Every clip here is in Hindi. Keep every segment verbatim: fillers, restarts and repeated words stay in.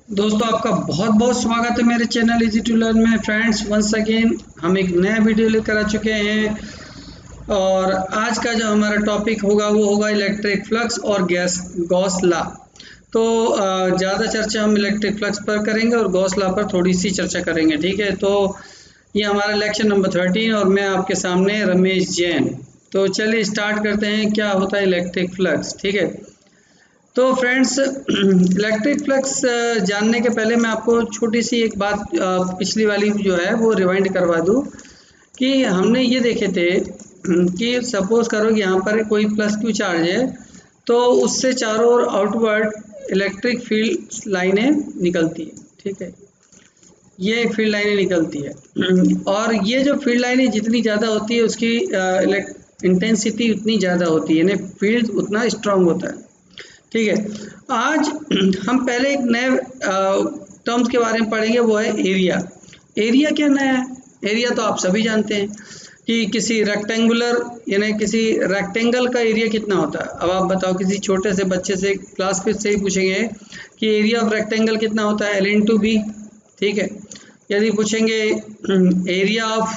दोस्तों आपका बहुत बहुत स्वागत है मेरे चैनल इजी टू लर्न में। फ्रेंड्स, वंस अगेन हम एक नया वीडियो लेकर आ चुके हैं और आज का जो हमारा टॉपिक होगा वो होगा इलेक्ट्रिक फ्लक्स और गैस गॉस लॉ। तो ज़्यादा चर्चा हम इलेक्ट्रिक फ्लक्स पर करेंगे और गॉस लॉ पर थोड़ी सी चर्चा करेंगे, ठीक है। तो ये हमारा लेक्चर नंबर थर्टीन और मैं आपके सामने रमेश जैन। तो चलिए स्टार्ट करते हैं, क्या होता है इलेक्ट्रिक फ्लक्स, ठीक है। तो फ्रेंड्स, इलेक्ट्रिक फ्लक्स जानने के पहले मैं आपको छोटी सी एक बात पिछली वाली जो है वो रिवाइंड करवा दूं कि हमने ये देखे थे कि सपोज करो कि यहाँ पर कोई प्लस क्यू चार्ज है तो उससे चारों ओर आउटवर्ड इलेक्ट्रिक फील्ड लाइनें निकलती है, ठीक है। ये फील्ड लाइनें निकलती है और ये जो फील्ड लाइनें जितनी ज़्यादा होती है उसकी इंटेंसिटी उतनी ज़्यादा होती है, यानी फील्ड उतना स्ट्रांग होता है, ठीक है। आज हम पहले एक नए टर्म्स के बारे में पढ़ेंगे, वो है एरिया। एरिया क्या नया है? एरिया तो आप सभी जानते हैं कि किसी रेक्टेंगुलर यानी किसी रेक्टेंगल का एरिया कितना होता है। अब आप बताओ, किसी छोटे से बच्चे से क्लास फिफ्थ से ही पूछेंगे कि एरिया ऑफ रेक्टेंगल कितना होता है, एल इन टू बी, ठीक है। यदि पूछेंगे एरिया ऑफ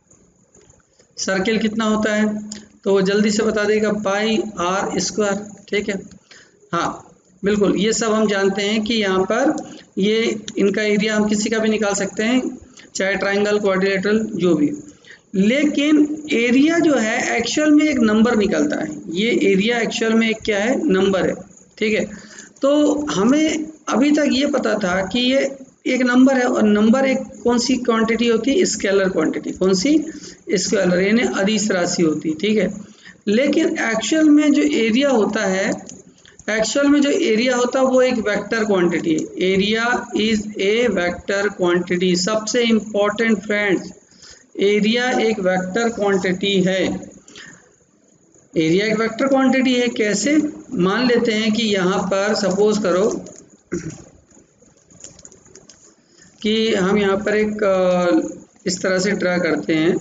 सर्किल कितना होता है तो वो जल्दी से बता देगा पाई आर स्क्वायर, ठीक है। हाँ बिल्कुल, ये सब हम जानते हैं कि यहाँ पर ये इनका एरिया हम किसी का भी निकाल सकते हैं, चाहे ट्राइंगल, क्वाड्रिलेटरल, जो भी। लेकिन एरिया जो है एक्चुअल में एक नंबर निकलता है। ये एरिया एक्चुअल में एक क्या है, नंबर है, ठीक है। तो हमें अभी तक ये पता था कि ये एक नंबर है और नंबर एक कौन सी क्वांटिटी होती है, स्केलर क्वांटिटी। कौन सी? स्केलर, यानी अदिश राशि होती है, ठीक है। लेकिन एक्चुअल में जो एरिया होता है एक्चुअल में जो एरिया होता है वो एक वेक्टर क्वांटिटी है। Area is a vector quantity. सबसे इंपॉर्टेंट फ्रेंड्स, एरिया एक वेक्टर क्वांटिटी है। एरिया एक वेक्टर क्वांटिटी है कैसे? मान लेते हैं कि यहाँ पर सपोज करो कि हम यहाँ पर एक इस तरह से ड्रा करते हैं।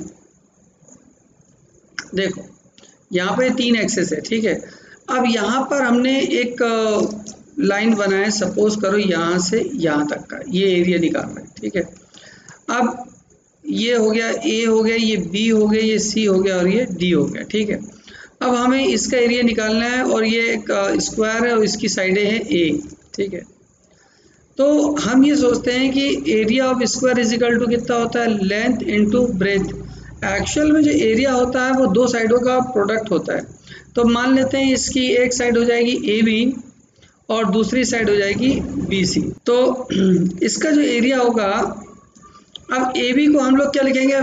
देखो यहाँ पे तीन एक्सेस है, ठीक है। अब यहाँ पर हमने एक लाइन बनाया, सपोज करो यहाँ से यहाँ तक का ये एरिया निकालना है, ठीक है। अब ये हो गया ए हो गया, ये बी हो गया, ये सी हो गया और ये डी हो गया, ठीक है। अब हमें इसका एरिया निकालना है और ये एक स्क्वायर है और इसकी साइडें हैं ए, ठीक है। तो हम ये सोचते हैं कि area of square is equal to कितना होता है, लेंथ इनटू ब्रेथ। एक्चुअल में जो एरिया होता है वो दो साइडों का प्रोडक्ट होता है। तो मान लेते हैं इसकी एक साइड हो जाएगी ए बी और दूसरी साइड हो जाएगी बी सी। तो इसका जो एरिया होगा, अब ए बी को हम लोग क्या लिखेंगे,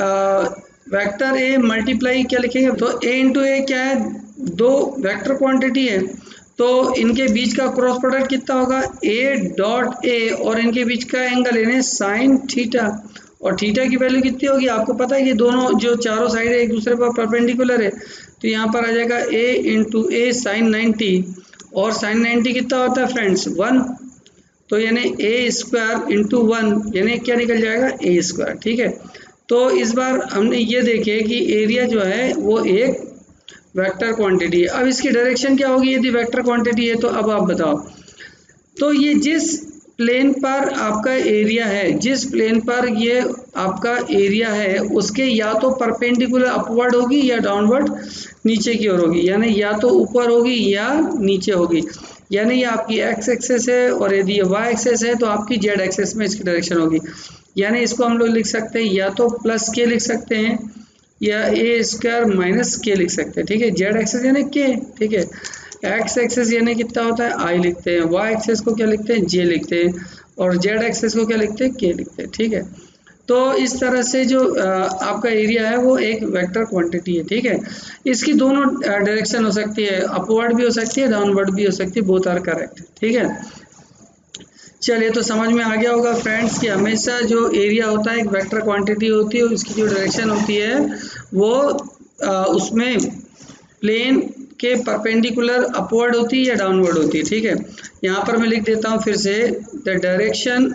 वेक्टर ए मल्टीप्लाई क्या लिखेंगे, तो ए इंटू ए क्या है, दो वेक्टर क्वांटिटी है तो इनके बीच का क्रॉस प्रोडक्ट कितना होगा, ए डॉट ए, और इनके बीच का एंगल यानी साइन थीटा, और थीटा की वैल्यू कितनी होगी आपको पता है कि दोनों जो चारों साइड है एक दूसरे पर परपेंडिकुलर है। तो यहाँ पर आ जाएगा A into A sine ninety, और साइन नाइन्टी कितना होता है फ्रेंड्स, वन। तो यानी ए स्क्वायर इंटू वन यानी क्या निकल जाएगा, ए स्क्वायर, ठीक है। तो इस बार हमने ये देखे कि एरिया जो है वो एक वेक्टर क्वांटिटी है। अब इसकी डायरेक्शन क्या होगी यदि वेक्टर क्वांटिटी है, तो अब आप बताओ। तो ये जिस प्लेन पर आपका एरिया है, जिस प्लेन पर ये आपका एरिया है उसके या तो परपेंडिकुलर अपवर्ड होगी या डाउनवर्ड नीचे की ओर होगी, यानी या तो ऊपर होगी या नीचे होगी। यानी ये आपकी एक्स एक्सेस है और यदि ये वाई एक्सेस है तो आपकी जेड एक्सेस में इसकी डायरेक्शन होगी। यानी इसको हम लोग लिख सकते हैं या तो प्लस के लिख सकते हैं या ए स्क्वायर माइनस के लिख सकते हैं, ठीक है। जेड एक्सेस यानी के, ठीक है। एक्स एक्सेस यानी कितना होता है, आई लिखते हैं। वाई एक्सेस को क्या लिखते हैं, जे लिखते हैं। और जेड एक्सेस को क्या लिखते हैं, के लिखते हैं, ठीक है। तो इस तरह से जो आपका एरिया है वो एक वेक्टर क्वांटिटी है, ठीक है। इसकी दोनों डायरेक्शन हो सकती है, अपवर्ड भी हो सकती है, डाउनवर्ड भी हो सकती है, बोथ आर करेक्ट, ठीक है। चलिए, तो समझ में आ गया होगा फ्रेंड्स कि हमेशा जो एरिया होता है एक वेक्टर क्वांटिटी होती है, उसकी जो डायरेक्शन होती है वो आ, उसमें प्लेन के परपेंडिकुलर अपवर्ड होती है या डाउनवर्ड होती है, ठीक है। यहाँ पर मैं लिख देता हूँ फिर से, the direction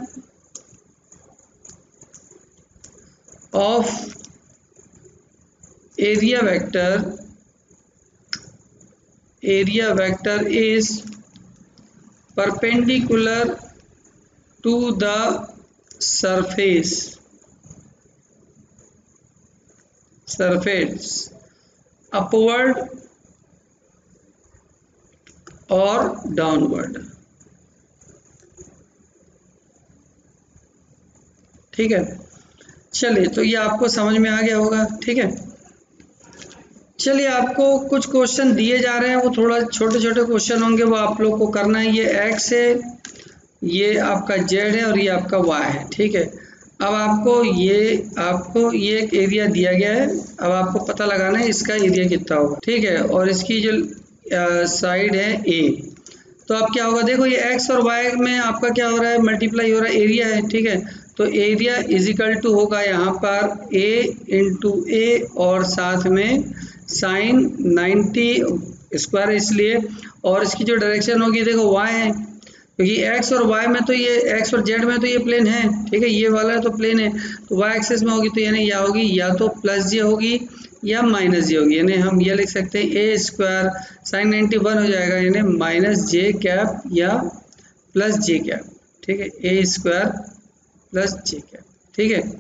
of area vector area vector is perpendicular to the surface surface upward और डाउनवर्ड। ठीक है, चलिए तो ये आपको समझ में आ गया होगा। ठीक है, चलिए आपको कुछ क्वेश्चन दिए जा रहे हैं, वो थोड़ा छोटे छोटे क्वेश्चन होंगे, वो आप लोग को करना है। ये एक्स है, ये आपका जेड है और ये आपका वाई है। ठीक है, अब आपको ये आपको ये एक एरिया दिया गया है, अब आपको पता लगाना है इसका एरिया कितना होगा। ठीक है, और इसकी जो साइड है ए, तो अब क्या होगा, देखो ये एक्स और वाई में आपका क्या हो रहा है, मल्टीप्लाई हो रहा है, एरिया है। ठीक है, तो एरिया इज इक्वल टू होगा यहाँ पर ए इंटू ए और साथ में साइन नाइन्टी स्क्वायर इसलिए, और इसकी जो डायरेक्शन होगी देखो वाई है, क्योंकि एक्स और वाई में तो ये एक्स और जेड में तो ये प्लेन है। ठीक है, ये वाला तो प्लेन है, तो वाई एक्सिस में होगी तो यानी या होगी या तो प्लस जे होगी या माइनस जे होगी, यानी हम ये लिख सकते हैं A square sine ninety one हो जाएगा, यानी माइनस जे कैप या प्लस जे कैप। ठीक है, A square plus J cap. ठीक है,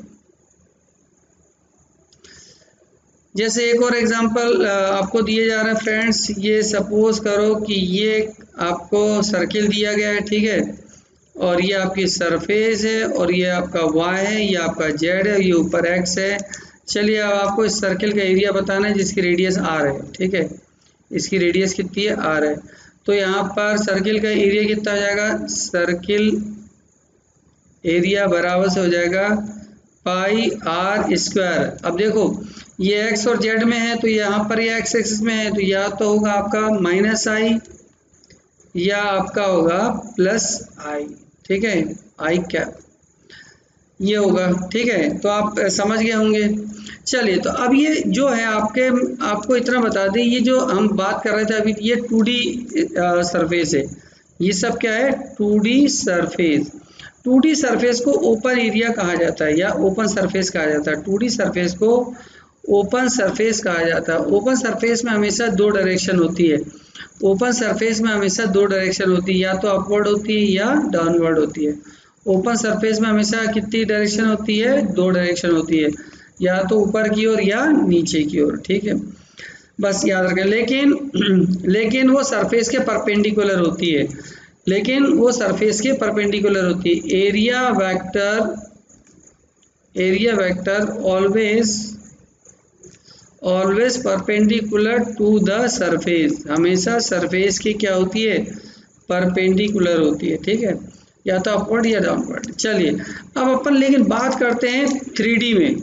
जैसे एक और एग्जांपल आपको दिए जा रहे हैं फ्रेंड्स, ये सपोज करो कि ये आपको सर्किल दिया गया है। ठीक है, और ये आपकी सरफेस है और ये आपका वाई है, ये आपका जेड है, ये ऊपर एक्स है। चलिए अब आपको इस सर्किल का एरिया बताना है जिसकी रेडियस आर है। ठीक है, इसकी रेडियस कितनी है, आर है। तो यहाँ पर सर्किल का एरिया कितना हो जाएगा, सर्किल एरिया बराबर से हो जाएगा पाई आर स्क्वायर। अब देखो ये एक्स और जेड में है, तो यहाँ पर ये एक्स एक्सिस में है, तो या तो होगा आपका माइनस आई या आपका होगा प्लस आई। ठीक है, आई कैप ये होगा। ठीक है, तो आप समझ गए होंगे। चलिए तो अब ये जो है आपके आपको इतना बता दें, ये जो हम बात कर रहे थे अभी, ये टू डी सरफेस है। ये सब क्या है, two D surface. Two D surface को ओपन एरिया कहा जाता है या ओपन सरफेस कहा जाता है। टू डी सरफेस को ओपन सरफेस कहा जाता है। ओपन सरफेस में हमेशा दो डायरेक्शन होती है। ओपन सरफेस में हमेशा दो डायरेक्शन होती है, या तो अपवर्ड होती है या डाउनवर्ड होती है। ओपन सरफेस में हमेशा कितनी डायरेक्शन होती है, दो डायरेक्शन होती है, या तो ऊपर की ओर या नीचे की ओर। ठीक है, बस याद रखें। लेकिन लेकिन वो सरफेस के परपेंडिकुलर होती है, लेकिन वो सरफेस के परपेंडिकुलर होती है। Area vector area vector always always perpendicular to the surface, हमेशा सरफेस की क्या होती है, परपेंडिकुलर होती है। ठीक है, या तो अपवर्ड या डाउनवर्ड। चलिए अब अपन लेकिन बात करते हैं थ्री डी में।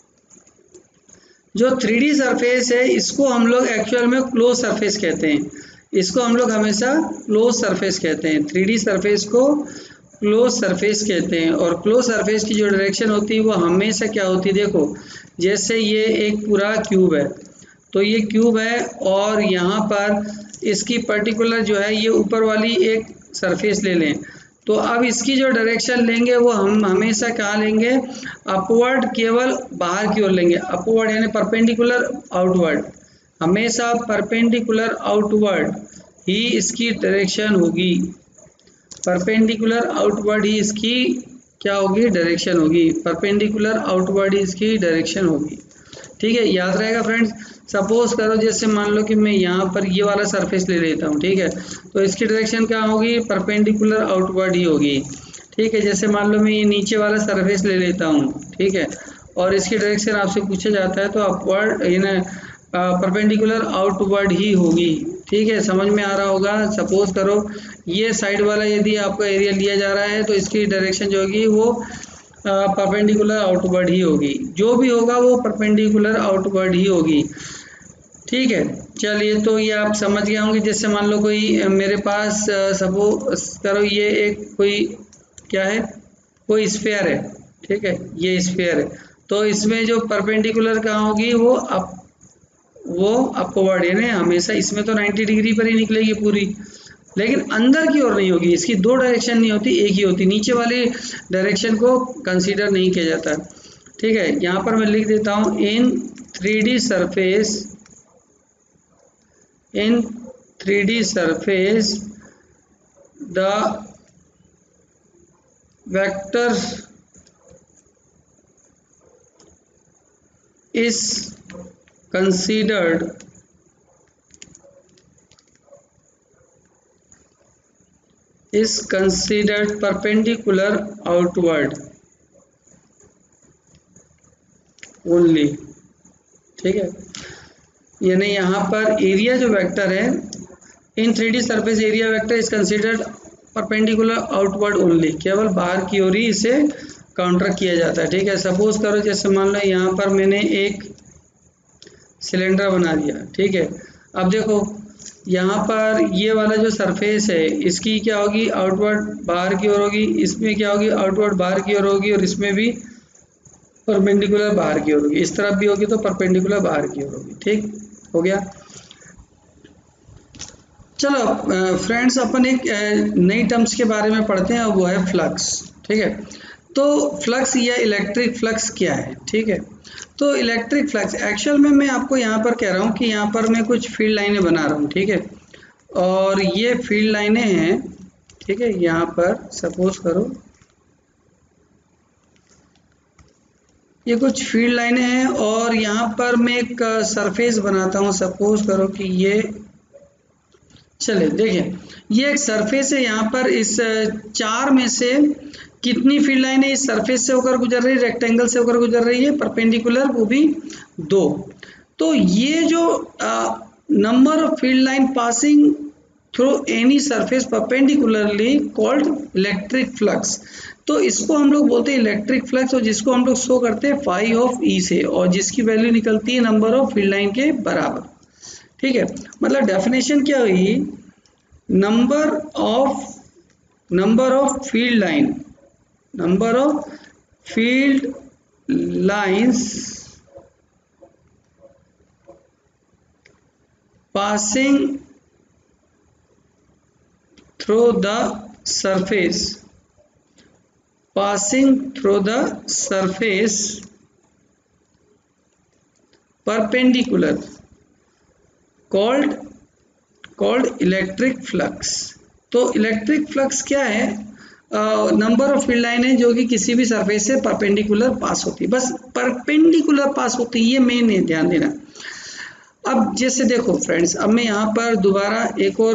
जो थ्री डी सरफेस है इसको हम लोग एक्चुअल में क्लोज सरफेस कहते हैं। इसको हम लोग हमेशा क्लोज सरफेस कहते हैं। थ्री डी सरफेस को क्लोज सरफेस कहते हैं, और क्लोज सरफेस की जो डायरेक्शन होती है वो हमेशा क्या होती है, देखो जैसे ये एक पूरा क्यूब है, तो ये क्यूब है और यहाँ पर इसकी पर्टिकुलर जो है ये ऊपर वाली एक सरफेस ले लें, तो अब इसकी जो डायरेक्शन लेंगे वो हम हमेशा कहाँ लेंगे, अपवर्ड, केवल बाहर की ओर लेंगे। अपवर्ड यानी परपेंडिकुलर आउटवर्ड, हमेशा परपेंडिकुलर आउटवर्ड ही इसकी डायरेक्शन होगी। परपेंडिकुलर आउटवर्ड ही इसकी क्या होगी, डायरेक्शन होगी। परपेंडिकुलर आउटवर्ड ही इसकी डायरेक्शन होगी। ठीक है, याद रहेगा फ्रेंड्स। सपोज करो जैसे मान लो कि मैं यहाँ पर ये वाला सरफेस ले लेता हूँ। ठीक है, तो इसकी डायरेक्शन क्या होगी, परपेंडिकुलर आउटवर्ड ही होगी। ठीक है, जैसे मान लो मैं ये नीचे वाला सरफेस ले लेता हूँ। ठीक है, और इसकी डायरेक्शन आपसे पूछा जाता है तो अपवर्ड यानी परपेंडिकुलर आउटवर्ड ही होगी। ठीक है, समझ में आ रहा होगा। सपोज करो ये साइड वाला यदि आपका एरिया लिया जा रहा है तो इसकी डायरेक्शन जो होगी वो परपेंडिकुलर आउटवर्ड ही होगी। जो भी होगा वो परपेंडिकुलर आउटवर्ड ही होगी। ठीक है, चलिए तो ये आप समझ गए होंगे। जैसे मान लो कोई मेरे पास सपोज करो ये एक कोई क्या है, कोई स्फीयर है। ठीक है, ये स्फीयर है, तो इसमें जो परपेंडिकुलर कहाँ होगी, वो अप वो अपवर्ड यानी हमेशा इसमें तो नाइन्टी डिग्री पर ही निकलेगी पूरी, लेकिन अंदर की ओर नहीं होगी। इसकी दो डायरेक्शन नहीं होती, एक ही होती। नीचे वाली डायरेक्शन को कंसीडर नहीं किया जाता। ठीक है, यहाँ पर मैं लिख देता हूँ, in three D surface in three D surface the vector is considered is considered perpendicular outward only, ठीक है। यानी यहाँ पर एरिया जो वेक्टर है in three D surface area vector is considered perpendicular outward only, केवल बाहर की ओर ही इसे काउंटर किया जाता है, ठीक है। सपोज करो जैसे मान लो यहाँ पर मैंने एक सिलेंडर बना दिया, ठीक है। अब देखो यहाँ पर ये वाला जो सरफेस है इसकी क्या होगी, आउटवर्ड बाहर की ओर होगी, इसमें क्या होगी, आउटवर्ड बाहर की ओर होगी, और इसमें भी परपेंडिकुलर बाहर की ओर होगी। इस तरफ भी होगी तो परपेंडिकुलर बाहर की ओर होगी, ठीक हो गया। चलो फ्रेंड्स अपन एक नई टर्म्स के बारे में पढ़ते हैं, वो है फ्लक्स, ठीक है। तो फ्लक्स या इलेक्ट्रिक फ्लक्स क्या है, ठीक है। तो इलेक्ट्रिक फ्लक्स एक्चुअल में मैं आपको यहाँ पर कह रहा हूँ कि यहाँ पर मैं कुछ फील्ड लाइनें बना रहा हूँ, ठीक है। और ये फील्ड लाइनें हैं, ठीक है। यहाँ पर सपोज करो ये कुछ फील्ड लाइनें हैं और यहाँ पर मैं एक सरफेस बनाता हूँ। सपोज करो कि ये, चले देखें ये एक सरफेस है, यहाँ पर इस चार में से कितनी फील्ड लाइनें इस सरफेस से होकर गुजर रही है, रेक्टेंगल से होकर गुजर रही है, परपेंडिकुलर, वो भी दो। तो ये जो number of field line passing through any surface perpendicularly called electric flux. तो इसको हम लोग बोलते हैं इलेक्ट्रिक फ्लक्स, और जिसको हम लोग शो करते हैं फाई ऑफ ई से, और जिसकी वैल्यू निकलती है नंबर ऑफ फील्ड लाइन के बराबर, ठीक है। मतलब डेफिनेशन क्या हुई, number of number of field line number of field lines passing through the surface passing through the surface perpendicular called called electric flux। तो इलेक्ट्रिक फ्लक्स क्या है, नंबर ऑफ फील्ड लाइन है जो कि किसी भी सरफेस से परपेंडिकुलर पास होती है, बस परपेंडिकुलर पास होती है, ये मेन है, ध्यान देना। अब जैसे देखो फ्रेंड्स, अब मैं यहाँ पर दोबारा एक और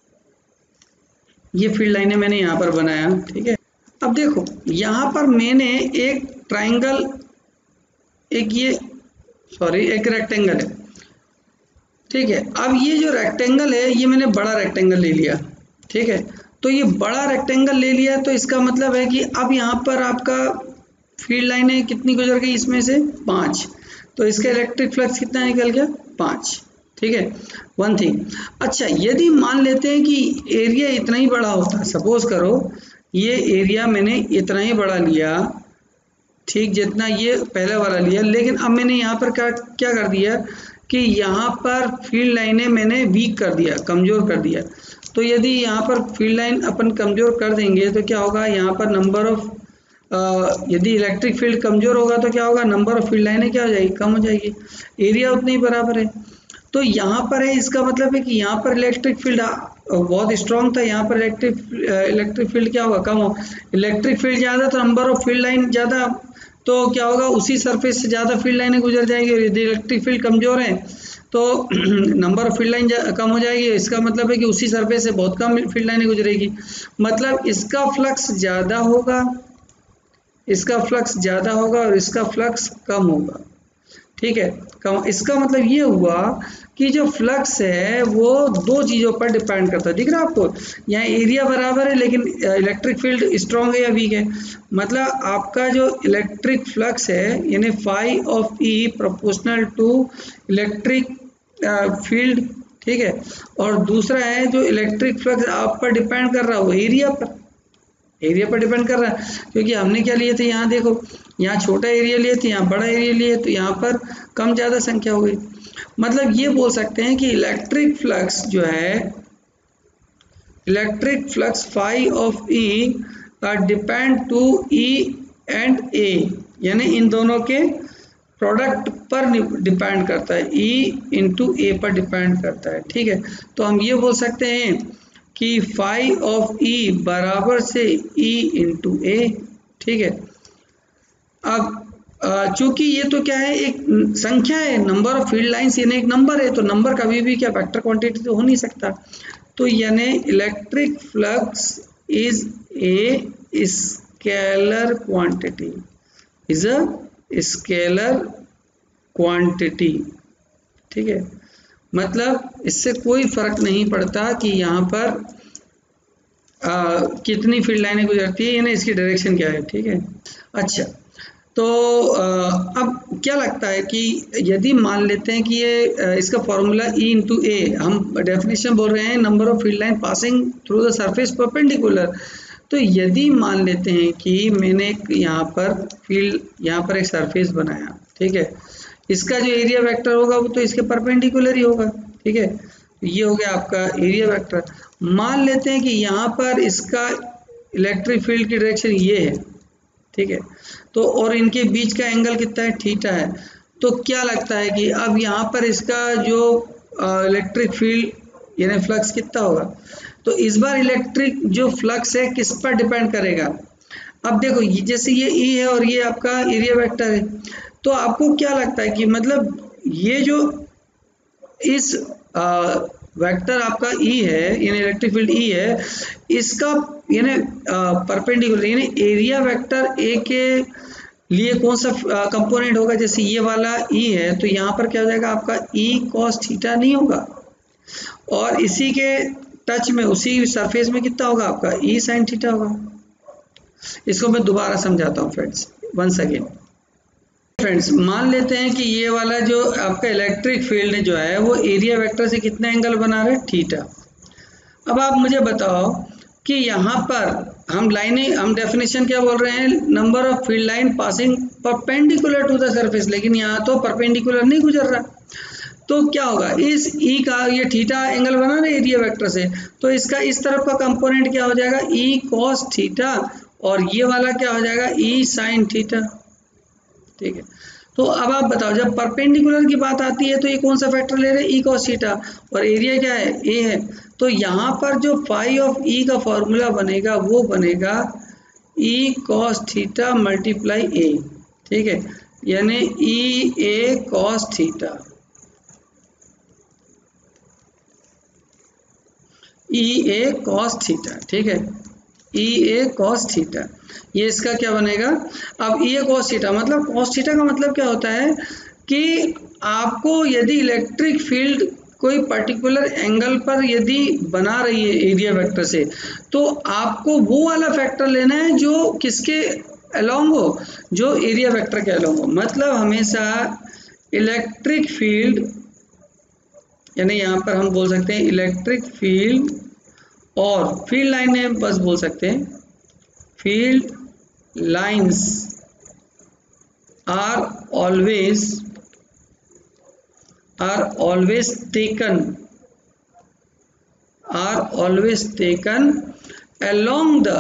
ये फील्ड लाइनें मैंने यहाँ पर बनाया, ठीक है। अब देखो यहाँ पर मैंने एक ट्राइंगल, एक ये सॉरी एक रेक्टेंगल है, ठीक है। अब ये जो रेक्टेंगल है ये मैंने बड़ा रेक्टेंगल ले लिया, ठीक है। तो ये बड़ा रेक्टेंगल ले लिया तो इसका मतलब है कि अब यहाँ पर आपका फील्ड लाइनें कितनी गुजर गई, इसमें से पाँच, तो इसका इलेक्ट्रिक फ्लक्स कितना निकल गया, पाँच, ठीक है। One thing. अच्छा यदि मान लेते हैं कि एरिया इतना ही बड़ा होता है, सपोज करो ये एरिया मैंने इतना ही बड़ा लिया, ठीक, जितना ये पहले वाला लिया, लेकिन अब मैंने यहाँ पर क्या क्या कर दिया कि यहाँ पर फील्ड लाइनें मैंने वीक कर दिया, कमज़ोर कर दिया। तो यदि यहाँ पर फील्ड लाइन अपन कमज़ोर कर देंगे तो क्या होगा, यहाँ पर नंबर ऑफ यदि इलेक्ट्रिक फील्ड कमज़ोर होगा तो क्या होगा, नंबर ऑफ फील्ड लाइनें क्या हो जाएगी, कम हो जाएगी, एरिया उतनी ही बराबर है। तो यहाँ पर है, इसका मतलब है कि यहाँ पर इलेक्ट्रिक फील्ड बहुत स्ट्रॉन्ग था, यहाँ पर इलेक्ट्रिक इलेक्ट्रिक फील्ड क्या होगा, कम हो। इलेक्ट्रिक फील्ड ज़्यादा तो नंबर ऑफ फील्ड लाइन ज़्यादा, तो क्या होगा, उसी सरफेस से ज़्यादा फील्ड लाइनें गुजर जाएंगी। और यदि इलेक्ट्रिक फील्ड कमज़ोर है तो नंबर ऑफ फील्ड लाइन कम हो जाएगी, इसका मतलब है कि उसी सरफेस से बहुत कम फील्ड लाइनें गुजरेगी, मतलब इसका फ्लक्स ज़्यादा होगा, इसका फ्लक्स ज़्यादा होगा और इसका फ्लक्स कम होगा, ठीक है। कम, इसका मतलब ये हुआ कि जो फ्लक्स है वो दो चीज़ों पर डिपेंड करता है, दिख रहा है आपको, यहाँ एरिया बराबर है लेकिन इलेक्ट्रिक फील्ड स्ट्रॉन्ग है या वीक है। मतलब आपका जो इलेक्ट्रिक फ्लक्स है यानी phi of E proportional to electric field, ठीक है। और दूसरा है जो इलेक्ट्रिक फ्लक्स आप पर डिपेंड कर रहा है वो एरिया पर एरिया पर डिपेंड कर रहा है, क्योंकि हमने क्या लिए थे, यहाँ देखो यहाँ छोटा एरिया लिए थे, यहाँ बड़ा एरिया लिए, तो यहाँ पर कम ज़्यादा संख्या हो गई। मतलब ये बोल सकते हैं कि इलेक्ट्रिक फ्लक्स जो है, electric flux phi of E depend to E and A, यानी इन दोनों के प्रोडक्ट पर डिपेंड करता है, ई इंटू ए पर डिपेंड करता है, ठीक है। तो हम ये बोल सकते हैं कि फाई ऑफ ई बराबर से ई इंटू ए, ठीक है। अब चूंकि ये तो क्या है, एक संख्या है, नंबर ऑफ फील्ड लाइंस यानी एक नंबर है, तो नंबर कभी भी क्या वेक्टर क्वांटिटी तो हो नहीं सकता। तो यानी electric flux is a scalar quantity, is a scalar quantity, ठीक है। मतलब इससे कोई फर्क नहीं पड़ता कि यहाँ पर आ, कितनी फील्ड लाइनें गुजरती है, यानी इसकी डायरेक्शन क्या है, ठीक है। अच्छा, तो अब क्या लगता है कि यदि मान लेते हैं कि ये इसका फॉर्मूला E इंटू ए, हम डेफिनेशन बोल रहे हैं number of field line passing through the surface perpendicular, तो यदि मान लेते हैं कि मैंने एक यहाँ पर फील्ड, यहाँ पर एक सरफेस बनाया, ठीक है, इसका जो एरिया वेक्टर होगा वो तो इसके परपेंडिकुलर ही होगा, ठीक है। ये हो गया आपका एरिया वेक्टर। मान लेते हैं कि यहाँ पर इसका इलेक्ट्रिक फील्ड की डायरेक्शन ये है, ठीक है, तो और इनके बीच का एंगल कितना है, थीटा है। तो क्या लगता है कि अब यहाँ पर इसका जो इलेक्ट्रिक फील्ड यानी फ्लक्स कितना होगा, तो इस बार इलेक्ट्रिक जो फ्लक्स है किस पर डिपेंड करेगा। अब देखो ये जैसे ये ई है और ये आपका एरिया वेक्टर है, तो आपको क्या लगता है कि मतलब ये जो इस वेक्टर आपका ई है यानी इलेक्ट्रिक फील्ड ई है, इसका यानी परपेंडिकुलर यानी एरिया वेक्टर ए के लिए कौन सा कंपोनेंट होगा। जैसे ये वाला ई है तो यहाँ पर क्या हो जाएगा आपका ई कॉस थीटा नहीं होगा, और इसी के टच में उसी सरफेस में कितना होगा आपका ई साइन थीटा होगा। इसको मैं दोबारा समझाता हूँ फ्रेंड्स, वंस अगेन। फ्रेंड्स मान लेते हैं कि ये वाला जो आपका इलेक्ट्रिक फील्ड जो है वो एरिया वेक्टर से कितना एंगल बना रहे हैं, थीटा। अब आप मुझे बताओ कि यहाँ पर हम लाइनें, हम डेफिनेशन क्या बोल रहे हैं, number of field line passing perpendicular to the surface, लेकिन यहाँ तो परपेंडिकुलर नहीं गुजर रहा, तो क्या होगा, इस ई का ये थीटा एंगल बना रहे एरिया वेक्टर से, तो इसका इस तरफ का कंपोनेंट क्या हो जाएगा, ई कॉस थीटा, और ये वाला क्या हो जाएगा, ई साइन थीटा, ठीक है। तो अब आप बताओ जब परपेंडिकुलर की बात आती है तो ये कौन सा फैक्टर ले रहे हैं, ई कॉस थीटा, और एरिया क्या है, ए है। तो यहाँ पर जो फाई ऑफ ई का फॉर्मूला बनेगा वो बनेगा E cos theta multiply A, ठीक है, यानी E A cos theta, E A cos theta, ठीक है, ई ए कॉस थीटा, ये इसका क्या बनेगा। अब ई ए कॉस थीटा मतलब कॉस थीटा का मतलब क्या होता है कि आपको यदि इलेक्ट्रिक फील्ड कोई पर्टिकुलर एंगल पर यदि बना रही है एरिया वेक्टर से, तो आपको वो वाला फैक्टर लेना है जो किसके अलोंग हो, जो एरिया वेक्टर के अलोंग हो। मतलब हमेशा इलेक्ट्रिक फील्ड यानी यहाँ पर हम बोल सकते हैं इलेक्ट्रिक फील्ड, और फील्ड लाइन में बस बोल सकते हैं field lines are always are always taken are always taken along the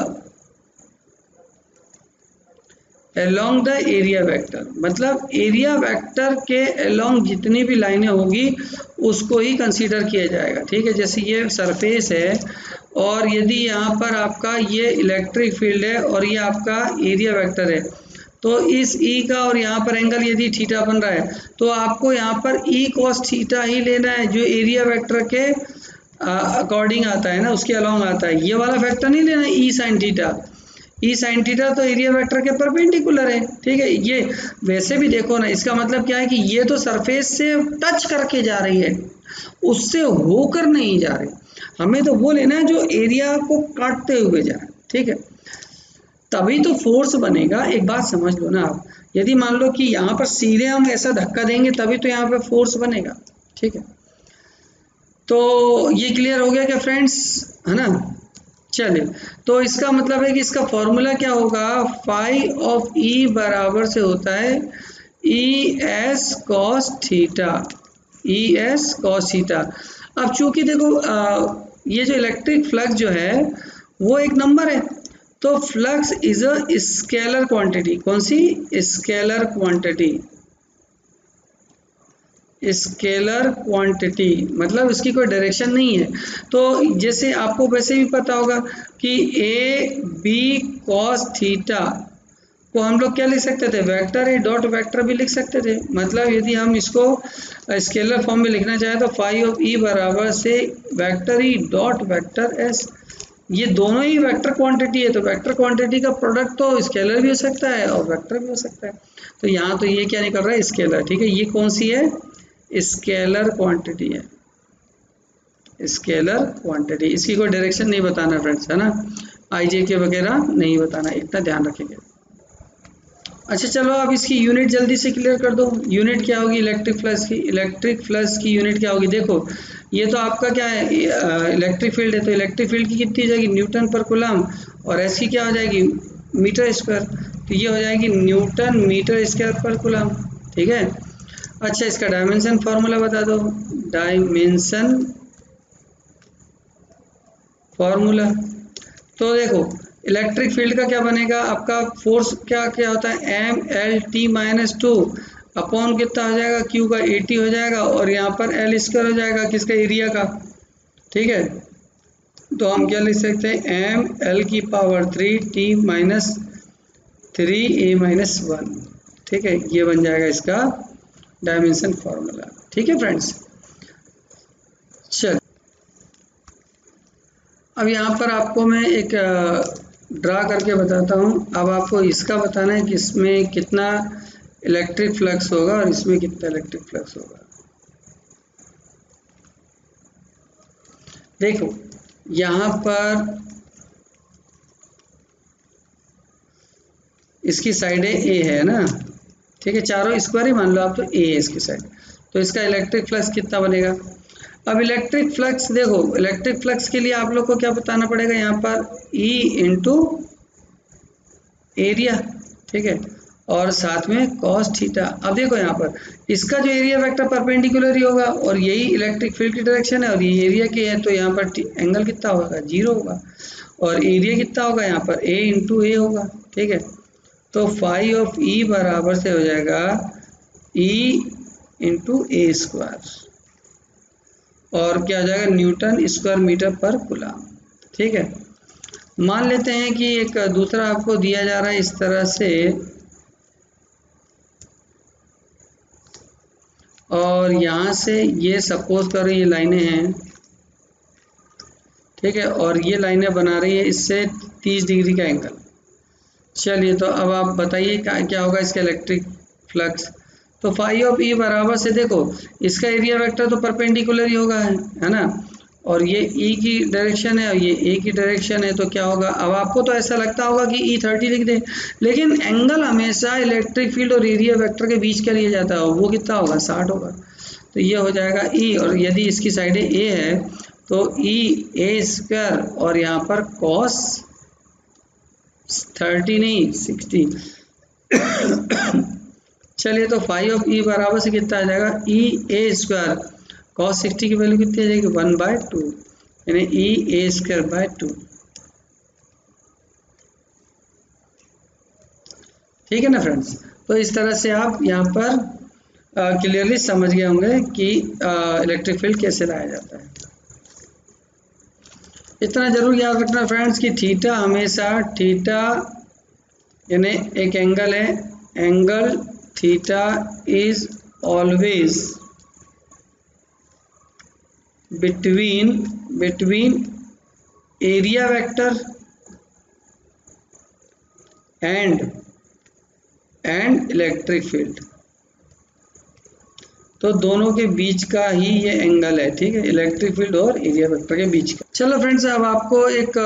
along the area vector, मतलब एरिया वेक्टर के along जितनी भी लाइनें होगी उसको ही कंसीडर किया जाएगा, ठीक है। जैसे ये सरफेस है और यदि यहाँ पर आपका ये इलेक्ट्रिक फील्ड है और ये आपका एरिया वेक्टर है, तो इस ई का और यहाँ पर एंगल यदि थीटा बन रहा है तो आपको यहाँ पर ई कॉस थीटा ही लेना है जो एरिया वेक्टर के अकॉर्डिंग आता है ना, उसके अलोंग आता है। ये वाला फैक्टर नहीं लेना E sine theta, E sine theta तो एरिया वेक्टर के परपेंडिकुलर है, ठीक है। ये वैसे भी देखो ना, इसका मतलब क्या है कि ये तो सरफेस से टच करके जा रही है, उससे होकर नहीं जा रही, हमें तो वो लेना है जो एरिया को काटते हुए जाए, ठीक है, तभी तो फोर्स बनेगा। एक बात समझ लो ना आप, यदि मान लो कि यहाँ पर सीधे हम ऐसा धक्का देंगे तभी तो यहाँ पे फोर्स बनेगा, ठीक है। तो ये क्लियर हो गया क्या फ्रेंड्स, है ना। चलिए, तो इसका मतलब है कि इसका फॉर्मूला क्या होगा, फाई ऑफ ई बराबर से होता है E S cos theta, E S cos theta. अब चूंकि देखो आ, ये जो इलेक्ट्रिक फ्लक्स जो है वो एक नंबर है, तो flux is a scalar quantity, कौन सी, स्केलर क्वांटिटी, स्केलर क्वांटिटी मतलब इसकी कोई डायरेक्शन नहीं है। तो जैसे आपको वैसे भी पता होगा कि ए बी कॉस थीटा को हम लोग क्या लिख सकते थे, वेक्टर ए डॉट वेक्टर भी लिख सकते थे। मतलब यदि हम इसको स्केलर फॉर्म में लिखना चाहें तो फाइव ऑफ ई बराबर से vector E dot vector S, ये दोनों ही वेक्टर क्वांटिटी है, तो वेक्टर क्वांटिटी का प्रोडक्ट तो स्केलर भी हो सकता है और वेक्टर भी हो सकता है। तो यहाँ तो ये क्या निकल रहा है, स्केलर। ठीक है, ये कौन सी है, स्केलर क्वांटिटी है, स्केलर क्वांटिटी। इसकी कोई डायरेक्शन नहीं बताना फ्रेंड्स, है ना, आई जे के वगैरह नहीं बताना, इतना ध्यान रखेंगे। अच्छा चलो अब इसकी यूनिट जल्दी से क्लियर कर दो। यूनिट क्या होगी इलेक्ट्रिक फ्लक्स की, इलेक्ट्रिक फ्लक्स की यूनिट क्या होगी। देखो ये तो आपका क्या है, इलेक्ट्रिक फील्ड है, तो इलेक्ट्रिक फील्ड की कितनी हो जाएगी, न्यूटन पर कूलम, और ऐसी की क्या हो जाएगी, मीटर स्क्वायर, तो ये हो जाएगी न्यूटन मीटर स्क्वायर पर कूलम। ठीक है, अच्छा इसका डायमेंशन फॉर्मूला बता दो, डायमेंशन फॉर्मूला। तो देखो इलेक्ट्रिक फील्ड का क्या बनेगा, आपका फोर्स क्या क्या होता है, M L T minus two upon कितना हो जाएगा, क्यू का एटी हो जाएगा, और यहाँ पर एल स्क्वायर हो जाएगा किसका, एरिया का। ठीक है, तो हम क्या लिख सकते हैं, एम एल की power three T minus three A minus one. ठीक है, ये बन जाएगा इसका डायमेंशन फॉर्मूला। ठीक है फ्रेंड्स, चल अब यहाँ पर आपको मैं एक ड्रा करके बताता हूँ। अब आपको इसका बताना है कि इसमें कितना इलेक्ट्रिक फ्लक्स होगा और इसमें कितना इलेक्ट्रिक फ्लक्स होगा। देखो यहाँ पर इसकी साइड है ए है ना, ठीक है, चारों स्क्वायर ही मान लो आप, तो ए है इसकी साइड, तो इसका इलेक्ट्रिक फ्लक्स कितना बनेगा। अब इलेक्ट्रिक फ्लक्स देखो, इलेक्ट्रिक फ्लक्स के लिए आप लोग को क्या बताना पड़ेगा, यहाँ पर E इंटू एरिया। ठीक है, और साथ में कॉस थीटा। अब देखो यहाँ पर इसका जो एरिया वेक्टर परपेंडिकुलर ही होगा, और यही इलेक्ट्रिक फील्ड की डायरेक्शन है, और ये एरिया की है, तो यहाँ पर एंगल कितना होगा, जीरो होगा, और एरिया कितना होगा यहाँ पर ए इंटू ए होगा। ठीक है, तो फाइव ऑफ ई बराबर से हो जाएगा ई इंटू ए स्क्वायर, और क्या हो जाएगा, न्यूटन स्क्वायर मीटर पर कूलम। ठीक है, मान लेते हैं कि एक दूसरा आपको दिया जा रहा है इस तरह से, और यहाँ से ये सपोज करो ये लाइनें हैं, ठीक है, और ये लाइनें बना रही है इससे तीस डिग्री का एंगल। चलिए तो अब आप बताइए क्या क्या होगा इसका इलेक्ट्रिक फ्लक्स। तो फाइव ऑफ ई बराबर से देखो इसका एरिया वेक्टर तो परपेंडिकुलर ही होगा, है है ना, और ये ई की डायरेक्शन है और ये ए की डायरेक्शन है, तो क्या होगा। अब आपको तो ऐसा लगता होगा कि ई थर्टी लिख दे, लेकिन एंगल हमेशा इलेक्ट्रिक फील्ड और एरिया वेक्टर के बीच का लिया जाता है, वो कितना होगा, साठ होगा, तो ये हो जाएगा ई, और यदि इसकी साइड ए है तो ई ए स्क्वायर, और यहाँ पर कॉस थर्टी नहीं सिक्सटी। चलिए तो फाइव ऑफ ई बराबर से कितना आ जाएगा, E A square, cos sixty की वैल्यू कितनी आ जाएगी, वन बाय टू, यानी E A square by two. ठीक है ना फ्रेंड्स, तो इस तरह से आप यहाँ पर क्लियरली समझ गए होंगे कि इलेक्ट्रिक फील्ड कैसे लाया जाता है। इतना जरूर याद रखना फ्रेंड्स कि थीटा हमेशा, थीटा यानी एक एंगल है, angle theta is always between between area vector and and electric field, तो दोनों के बीच का ही ये एंगल है। ठीक है, इलेक्ट्रिक फील्ड और एरिया वेक्टर के बीच का। चलो फ्रेंड्स, अब आपको एक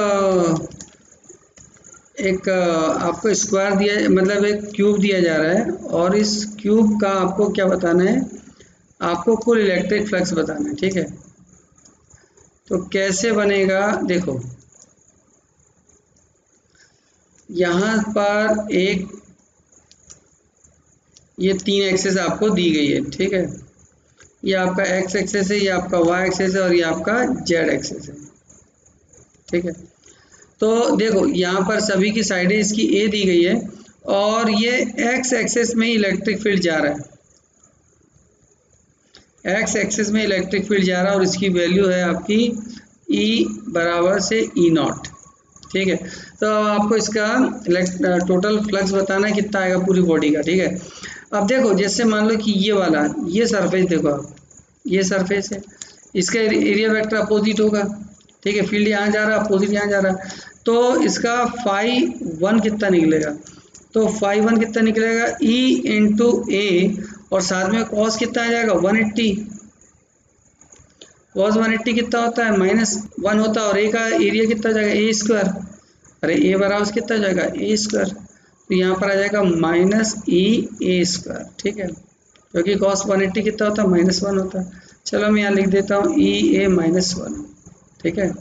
एक आपको स्क्वायर दिया, मतलब एक क्यूब दिया जा रहा है, और इस क्यूब का आपको क्या बताना है, आपको कुल इलेक्ट्रिक फ्लक्स बताना है। ठीक है, तो कैसे बनेगा, देखो यहाँ पर एक ये तीन एक्सेस आपको दी गई है। ठीक है, ये आपका एक्स एक्सेस है, ये आपका वाई एक्सेस है, और ये आपका जेड एक्सेस है। ठीक है, तो देखो यहाँ पर सभी की साइडें इसकी ए दी गई है, और ये एक्स एक्सेस में इलेक्ट्रिक फील्ड जा रहा है, एक्स एक्सेस में इलेक्ट्रिक फील्ड जा रहा है, और इसकी वैल्यू है आपकी ई बराबर से ई नॉट। ठीक है। तो अब आपको इसका टोटल फ्लक्स बताना है कितना आएगा पूरी बॉडी का, ठीक है। अब देखो जैसे मान लो कि ये वाला ये सरफेस देखो आप, ये सरफेस है, इसका एरिया वेक्टर अपोजिट होगा, ठीक है। फील्ड यहाँ जा रहा है, अपोजिट यहाँ जा रहा है, तो इसका फाइव वन कितना निकलेगा, तो फाइव वन कितना निकलेगा ई इंटू ए, और साथ में कॉस कितना आ जाएगा one eighty, cos one eighty कितना होता है माइनस वन होता है, और ए का एरिया कितना जाएगा ए स्क्वायर, अरे ए बराबर कितना जाएगा ए स्क्वायर, तो यहाँ पर आ जाएगा माइनस ई ए स्क्वायर, ठीक है, क्योंकि कॉस वन एट्टी कितना होता है माइनस वन होता है। चलो मैं यहाँ लिख देता हूँ ई ए माइनस वन, ठीक है।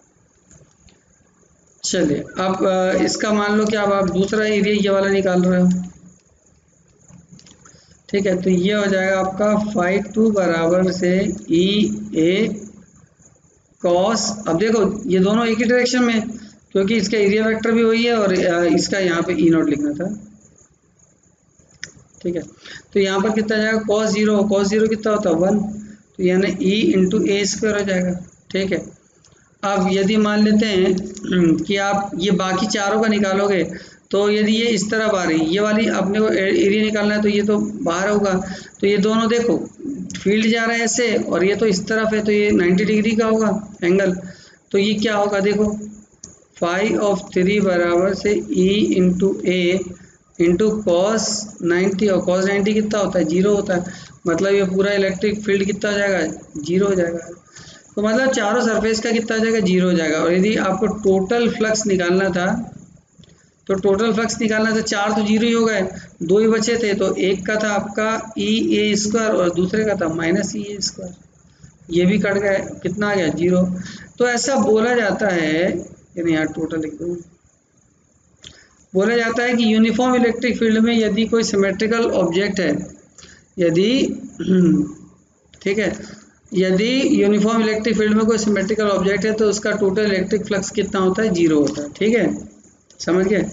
चलिए अब इसका मान लो कि अब आप दूसरा एरिया ये वाला निकाल रहे हो, ठीक है, तो ये हो जाएगा आपका फाइव टू बराबर से ई ए कॉस, अब देखो ये दोनों एक ही डायरेक्शन में, क्योंकि इसका एरिया वेक्टर भी वही है और इसका यहाँ पे ई नॉट लिखना था, ठीक है। तो यहाँ पर कितना जाएगा कॉस जीरो, कॉस जीरो कितना होता है वन, तो यानी ई इंटू ए स्क्वायर हो जाएगा, ठीक है। अब यदि मान लेते हैं कि आप ये बाकी चारों का निकालोगे, तो यदि ये इस तरफ आ रही, ये वाली अपने को एरिया निकालना है, तो ये तो बाहर होगा, तो ये दोनों देखो फील्ड जा रहा है ऐसे, और ये तो इस तरफ है, तो ये नाइन्टी डिग्री का होगा एंगल, तो ये क्या होगा देखो फाइव ऑफ थ्री बराबर से E into A into cos ninety, और कॉस नाइन्टी कितना होता है जीरो होता है, मतलब ये पूरा इलेक्ट्रिक फील्ड कितना हो जाएगा जीरो हो जाएगा, तो मतलब चारों सरफेस का कितना हो जाएगा जीरो हो जाएगा। और यदि आपको टोटल फ्लक्स निकालना था, तो टोटल फ्लक्स निकालना था, चार तो जीरो ही हो गए, दो ही बचे थे, तो एक का था आपका ई ए स्क्वायर और दूसरे का था माइनस ई ए स्क्वायर, ये भी कट गए, कितना आ गया जीरो। तो ऐसा बोला जाता है, यानी यहाँ टोटल लिख दूँ, बोला जाता है कि यूनिफॉर्म इलेक्ट्रिक फील्ड में यदि कोई सिमेट्रिकल ऑब्जेक्ट है, यदि ठीक है, यदि यूनिफॉर्म इलेक्ट्रिक फील्ड में कोई सिमेट्रिकल ऑब्जेक्ट है, तो उसका टोटल इलेक्ट्रिक फ्लक्स कितना होता है जीरो होता है, ठीक है, समझ गए।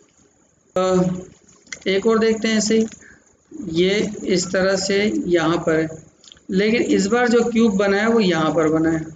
एक और देखते हैं ऐसे ही, ये इस तरह से यहाँ पर है, लेकिन इस बार जो क्यूब बना है वो यहाँ पर बना है,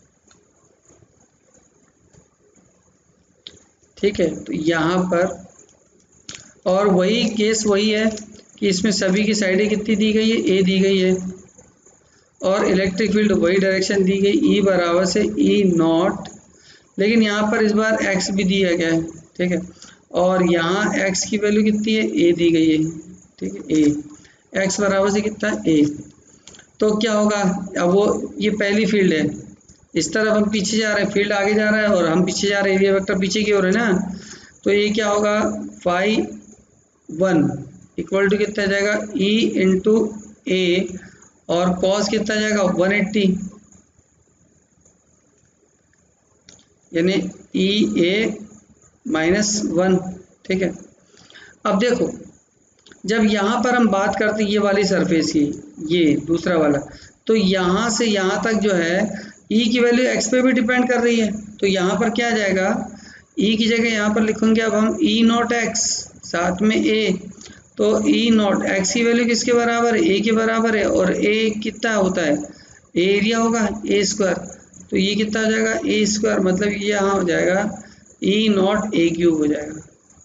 ठीक है, तो यहाँ पर, और वही केस वही है कि इसमें सभी की साइडें कितनी दी गई है ए दी गई है, और इलेक्ट्रिक फील्ड वही डायरेक्शन दी गई ई बराबर से ई नॉट, लेकिन यहाँ पर इस बार एक्स भी दिया गया है, ठीक है, और यहाँ एक्स की वैल्यू कितनी है ए दी गई है, ठीक है, ए एक्स बराबर से कितना है ए, तो क्या होगा, अब वो ये पहली फील्ड है, इस तरफ हम पीछे जा रहे हैं, फील्ड आगे जा रहा है और हम पीछे जा रहे हैं, एरिया वेक्टर पीछे की ओर है ना, तो ये क्या होगा फाइव वन इक्वल टू कितना जाएगा ई इंटू ए, और कॉस कितना जाएगा वन एट्टी, यानी ई ए माइनस वन, ठीक है। अब देखो जब यहाँ पर हम बात करते हैं ये वाली सरफेस की, ये दूसरा वाला, तो यहाँ से यहाँ तक जो है ई की वैल्यू एक्स पे भी डिपेंड कर रही है, तो यहाँ पर क्या जाएगा ई की जगह यहाँ पर लिखेंगे अब हम ई नॉट एक्स साथ में ए, तो ई नॉट एक्स की वैल्यू किसके बराबर है ए के बराबर है, और ए कितना होता है ए एरिया होगा ए स्क्वायर, तो ये कितना हो जाएगा ए स्क्वायर, मतलब ये यहाँ हो जाएगा ई नॉट ए क्यूब हो जाएगा।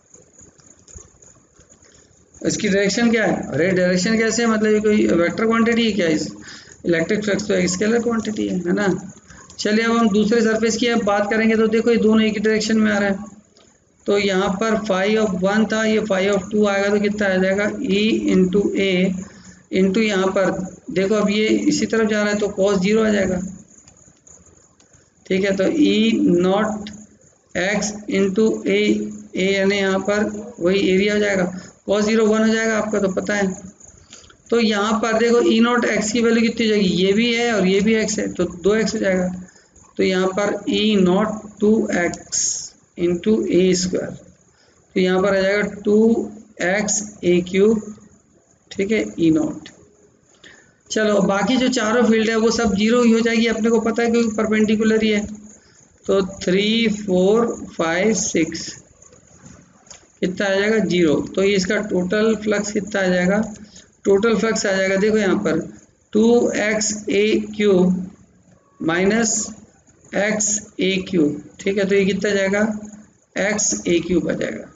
इसकी डायरेक्शन क्या है, अरे डायरेक्शन कैसे है, मतलब ये कोई वेक्टर क्वांटिटी है क्या, इस इलेक्ट्रिक फ्लक्स तो एक स्केलर क्वांटिटी है है ना। चलिए अब हम दूसरे सरफेस की अब बात करेंगे, तो देखो ये दोनों एक ही डायरेक्शन में आ रहा है, तो यहाँ पर फाइव ऑफ वन था, ये फाइव ऑफ टू आएगा, तो कितना आ जाएगा ई इंटू ए इंटू यहाँ पर देखो अब ये इसी तरफ जा रहा है, तो कॉस जीरो आ जाएगा, ठीक है, तो E naught X into A A यानी यहाँ पर वही एरिया हो जाएगा, कॉस जीरो वन हो जाएगा, आपका तो पता है। तो यहाँ पर देखो ई नॉट एक्स की वैल्यू कितनी हो जाएगी, ये भी है और ये भी एक्स है, तो दो एक्स हो जाएगा, तो यहाँ पर E naught two X into A square, तो यहाँ पर आ जाएगा टू एक्स ए क्यूब, ठीक है, ई नॉट। चलो बाकी जो चारों फील्ड है वो सब जीरो ही हो जाएगी, अपने को पता है क्योंकि परपेंडिकुलर ही है, तो थ्री फोर फाइव सिक्स कितना आ जाएगा जीरो, तो ये इसका टोटल फ्लक्स कितना आ जाएगा, टोटल फ्लक्स आ जाएगा देखो यहाँ पर two X A cube minus X A cube, ठीक है, तो ये कितना जाएगा एक्स ए क्यूब आ जाएगा।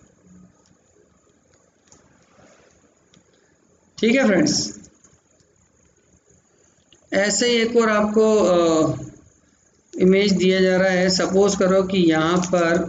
ठीक है फ्रेंड्स, ऐसे ही एक और आपको इमेज दिया जा रहा है। सपोज करो कि यहाँ पर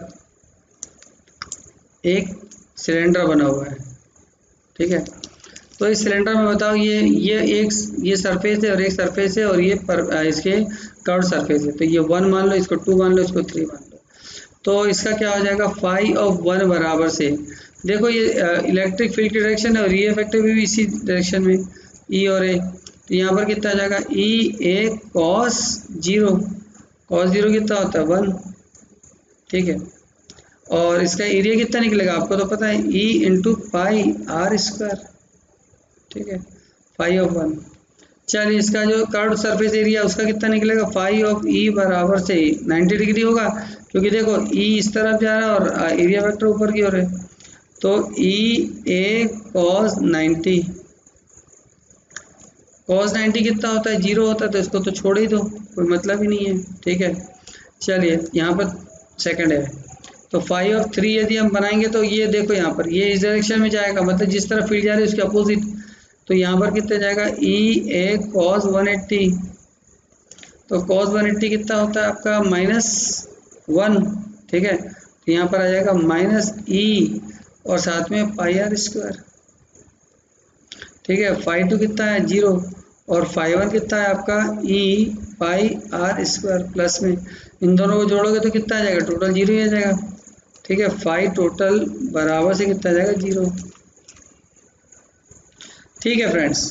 एक सिलेंडर बना हुआ है, ठीक है। तो इस सिलेंडर में बताओ ये ये एक ये सरफेस है और एक सरफेस है और ये पर, इसके कर्व सरफेस है। तो ये वन मान लो, इसको टू मान लो, इसको थ्री मान लो। तो इसका क्या हो जाएगा, फाई ऑफ वन बराबर से, देखो ये इलेक्ट्रिक फील्ड की डायरेक्शन है और ये इफेक्टिव भी इसी डायरेक्शन में, ई और ए। तो यहाँ पर कितना आ जाएगा, E A cos zero, cos zero कितना होता है, वन, ठीक है। और इसका एरिया कितना निकलेगा, आपको तो पता है, E into pi R square, ठीक है, फाई ऑफ वन। चलिए इसका जो कर्व सरफेस एरिया उसका कितना निकलेगा, फाई ऑफ ई बराबर से नाइन्टी डिग्री होगा, क्योंकि देखो ई इस तरफ जा रहा है और एरिया वेक्टर ऊपर की ओर है। तो E A cos ninety, cos ninety कितना होता है, जीरो होता है, तो इसको तो छोड़ ही दो, कोई मतलब ही नहीं है, ठीक है। चलिए यहाँ पर सेकंड है, तो फाइव ऑफ थ्री यदि हम बनाएंगे तो ये देखो यहाँ पर ये इस डायरेक्शन में जाएगा, मतलब जिस तरफ फील्ड जा रही है उसके अपोजिट। तो यहाँ पर कितना जाएगा, E A cos one eighty, तो कॉस वन एट्टी कितना होता है आपका, माइनस वन, ठीक है। तो यहाँ पर आ जाएगा माइनस ई और साथ में पाई आर स्क्वायर, ठीक है। फाइव टू कितना है, जीरो, और फाइव वन कितना है आपका, E pi R square plus में, इन दोनों को जोड़ोगे तो कितना आ जाएगा, टोटल जीरो ही आ जाएगा, ठीक है। फाइव टोटल बराबर से कितना आ जाएगा, जीरो, ठीक है फ्रेंड्स।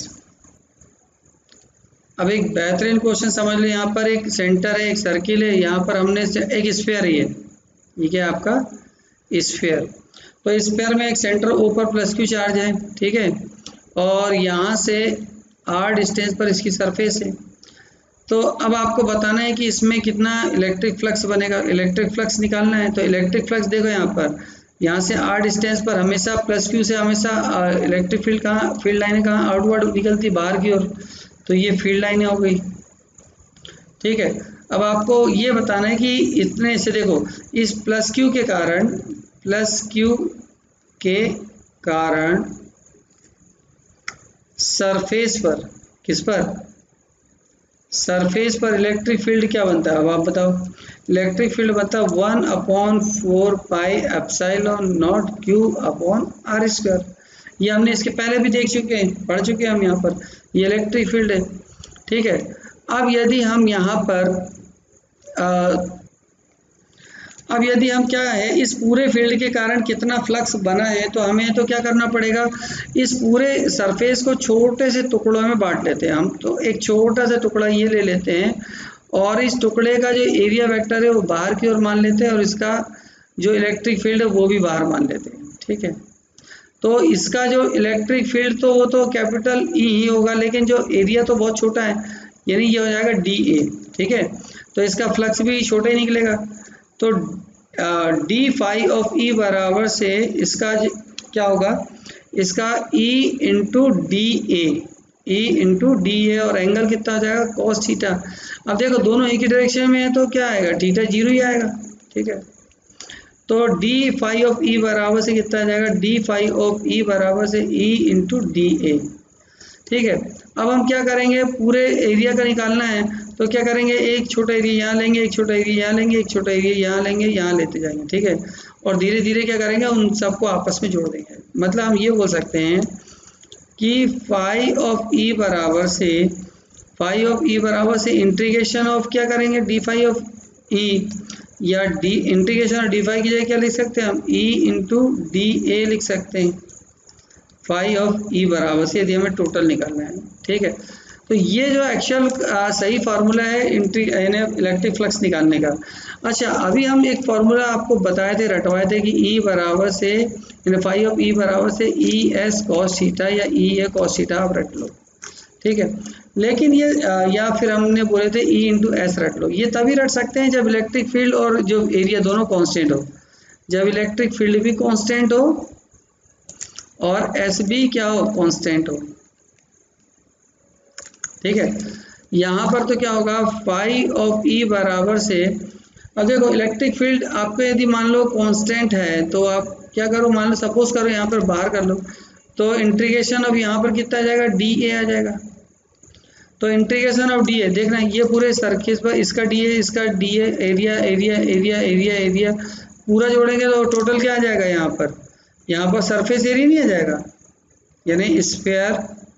अब एक बेहतरीन क्वेश्चन समझ लो, यहाँ पर एक सेंटर है, एक सर्किल है, यहाँ पर हमने एक स्फीयर है, ये क्या है आपका स्फीयर। तो स्फीयर में एक सेंटर ओ पर प्लस क्यू चार्ज है, ठीक है, और यहाँ से आर डिस्टेंस पर इसकी सरफेस है। तो अब आपको बताना है कि इसमें कितना इलेक्ट्रिक फ्लक्स बनेगा, इलेक्ट्रिक फ्लक्स निकालना है। तो इलेक्ट्रिक फ्लक्स देखो यहाँ पर, यहाँ से आर डिस्टेंस पर हमेशा प्लस क्यू से हमेशा इलेक्ट्रिक फील्ड कहाँ, फील्ड लाइनें कहाँ आउटवर्ड निकलती, बाहर की ओर, तो ये फील्ड लाइनें हो गई, ठीक है। अब आपको ये बताना है कि इतने से देखो इस प्लस क्यू के कारण, प्लस क्यू के कारण सरफेस पर, किस पर, सरफेस पर इलेक्ट्रिक फील्ड क्या बनता है, अब आप बताओ। इलेक्ट्रिक फील्ड बनता है one upon four pi epsilon naught Q upon R square. ये हमने इसके पहले भी देख चुके हैं, पढ़ चुके हैं हम यहाँ पर, ये इलेक्ट्रिक फील्ड है, ठीक है। अब यदि हम यहाँ पर आ, अब यदि हम क्या है, इस पूरे फील्ड के कारण कितना फ्लक्स बना है, तो हमें तो क्या करना पड़ेगा, इस पूरे सरफेस को छोटे से टुकड़ों में बांट लेते हैं हम। तो एक छोटा सा टुकड़ा ये ले लेते हैं और इस टुकड़े का जो एरिया वेक्टर है वो बाहर की ओर मान लेते हैं और इसका जो इलेक्ट्रिक फील्ड है वो भी बाहर मान लेते हैं, ठीक है। तो इसका जो इलेक्ट्रिक फील्ड तो वो तो कैपिटल ई ही होगा, लेकिन जो एरिया तो बहुत छोटा है, यानी ये हो जाएगा डी ए, ठीक है। तो इसका फ्लक्स भी छोटा ही निकलेगा। तो डी फाइव ऑफ ई बराबर से इसका क्या होगा, इसका E into D A, E into D A, और एंगल कितना हो जाएगा, कॉस थीटा। अब देखो दोनों एक ही डायरेक्शन में है तो क्या आएगा, थीटा जीरो ही आएगा, ठीक है। तो डी फाइव ऑफ ई बराबर से कितना आ जाएगा, डी फाइव ऑफ ई बराबर से ई इंटू डी ए, ठीक है। अब हम क्या करेंगे, पूरे एरिया का निकालना है, तो क्या करेंगे, एक छोटा एरिया यहाँ लेंगे, एक छोटा एरिया यहाँ लेंगे, एक छोटा एरिया यहाँ लेंगे, यहाँ लेते जाएंगे, ठीक है। और धीरे धीरे क्या करेंगे, उन सबको आपस में जोड़ देंगे। मतलब हम ये बोल सकते हैं कि फाइव ऑफ ई बराबर से, फाइव ऑफ ई बराबर से इंटीग्रेशन ऑफ क्या करेंगे, डी फाइव ऑफ ई, या D integration of D phi की जगह क्या लिख सकते हैं हम, ई इंटू डी ए लिख सकते हैं, फाइव ऑफ ई बराबर से, यदि हमें टोटल निकालना है, ठीक है। तो ये जो एक्चुअल सही फार्मूला है इलेक्ट्रिक फ्लक्स निकालने का। अच्छा, अभी हम एक फार्मूला आपको बताए थे, रटवाए थे कि ई बराबर से, फाइव ऑफ ई बराबर से ई एस कॉस थीटा या ई ए कॉस थीटा आप रट लो, ठीक है। लेकिन ये या फिर हमने बोले थे ई इंटू एस रट लो। ये तभी रट सकते हैं जब इलेक्ट्रिक फील्ड और जो एरिया दोनों कांस्टेंट हो, जब इलेक्ट्रिक फील्ड भी कांस्टेंट हो और एस भी क्या हो, कांस्टेंट हो, ठीक है। यहाँ पर तो क्या होगा, फाइव ऑफ ई बराबर से अब देखो इलेक्ट्रिक फील्ड आपको यदि मान लो कांस्टेंट है तो आप क्या करो, मान लो सपोज करो यहाँ पर बाहर कर लो, तो इंटीग्रेशन अब यहाँ पर कितना आ जाएगा, डी ए आ जाएगा। तो इंटीग्रेशन ऑफ डी ए देखना, ये पूरे सरफेस पर इसका डी ए, इसका D A, area area area area area पूरा जोड़ेंगे तो टोटल क्या आ जाएगा, यहाँ पर यहाँ पर सरफेस एरिया नहीं आ जाएगा, यानी स्फीयर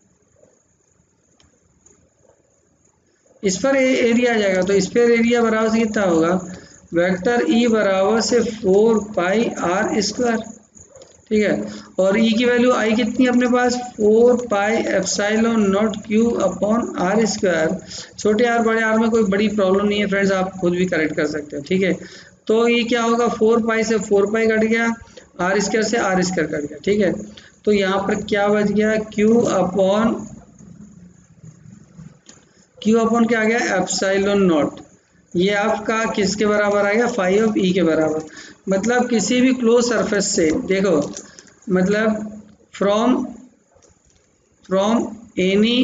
इस पर एरिया आ जाएगा। तो स्फीयर एरिया बराबर से कितना होगा, वेक्टर ई बराबर से फोर पाई आर स्क्वायर, ठीक है। और ई की वैल्यू आई कितनी है अपने पास, four pi epsilon naught Q upon R square. छोटे आर बड़े आर में कोई बड़ी प्रॉब्लम नहीं है फ्रेंड्स, आप खुद भी करेक्ट कर सकते हो, ठीक है। तो ये क्या होगा, फोर पाई से फोर पाई कट गया, आर स्क्वायर से आर स्क्वायर कट गया, ठीक है। तो यहाँ पर क्या बच गया, क्यू अपॉन क्यू अपॉन क्या आ गया, एप्सिलॉन नॉट। ये आपका किसके बराबर आ गया, फाइव ऑफ ई के बराबर। मतलब किसी भी क्लोज सरफेस से देखो, मतलब from from any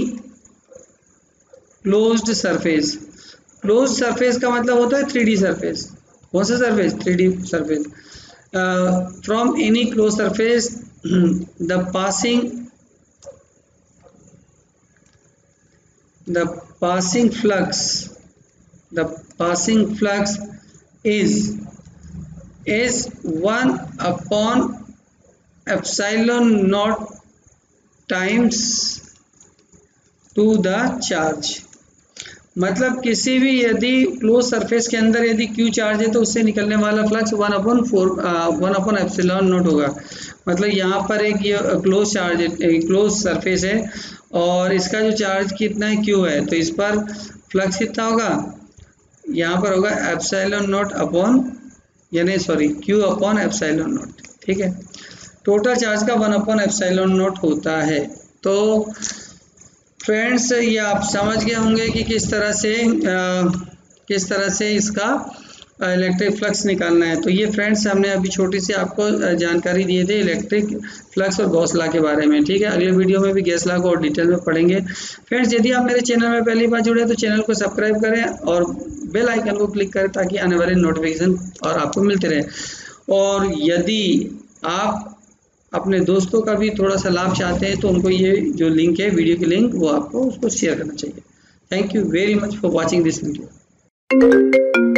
closed surface, close surface का मतलब होता है थ्री डी सरफेस। कौन सा सरफेस, three D surface. From any close surface the passing the passing flux the passing flux is is one upon epsilon naught times to the charge। मतलब किसी भी यदि क्लोज सरफेस के अंदर यदि क्यू चार्ज है तो उससे निकलने वाला flux one upon four one upon epsilon naught होगा। मतलब यहाँ पर एक ये क्लोज चार्ज क्लोज सरफेस है और इसका जो चार्ज कितना है, क्यू है, तो इस पर फ्लक्स कितना होगा, यहाँ पर होगा एप्सिलॉन नॉट अपॉन यानी sorry Q upon epsilon naught, ठीक है। टोटल चार्ज का वन अपॉन एप्सिलॉन नॉट होता है। तो फ्रेंड्स ये आप समझ गए होंगे कि किस तरह से आ, किस तरह से इसका इलेक्ट्रिक फ्लक्स निकालना है। तो ये फ्रेंड्स हमने अभी छोटी सी आपको जानकारी दिए थे इलेक्ट्रिक फ्लक्स और गॉस लॉ के बारे में, ठीक है। अगले वीडियो में भी गॉस लॉ को और डिटेल में पढ़ेंगे। फ्रेंड्स यदि आप मेरे चैनल में पहली बार जुड़े तो चैनल को सब्सक्राइब करें और बेल आइकन को क्लिक करें ताकि आने वाले नोटिफिकेशन और आपको मिलते रहे। और यदि आप अपने दोस्तों का भी थोड़ा सा लाभ चाहते हैं तो उनको ये जो लिंक है वीडियो की लिंक वो आपको उसको शेयर करना चाहिए। Thank you very much for watching this video.